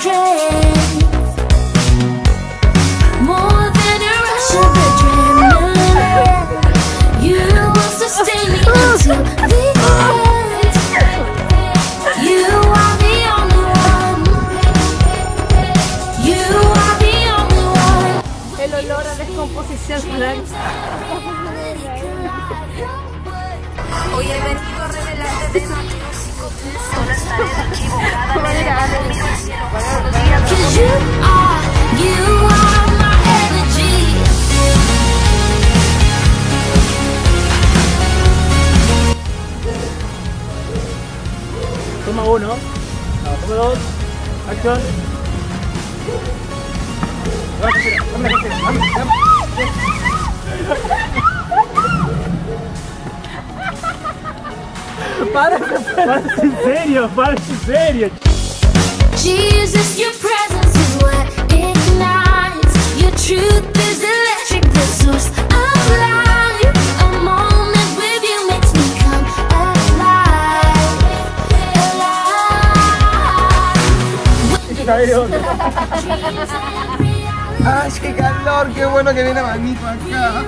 strength, more than a rush of adrenaline. You will sustain me until the end. You are the only one. You are the only one. El olor a descomposición. Hoy he venido a revelarte de noche. Solo estaré equivocada. Cause you are my energy. Toma 1, no, toma 2, acción. Párate en serio, párate en serio. Jesus, your presence is what ignites. Your truth is electric, the source of life. A moment with you makes me come alive, alive. ¡Ay, qué calor! ¡Qué bueno que viene Manito acá!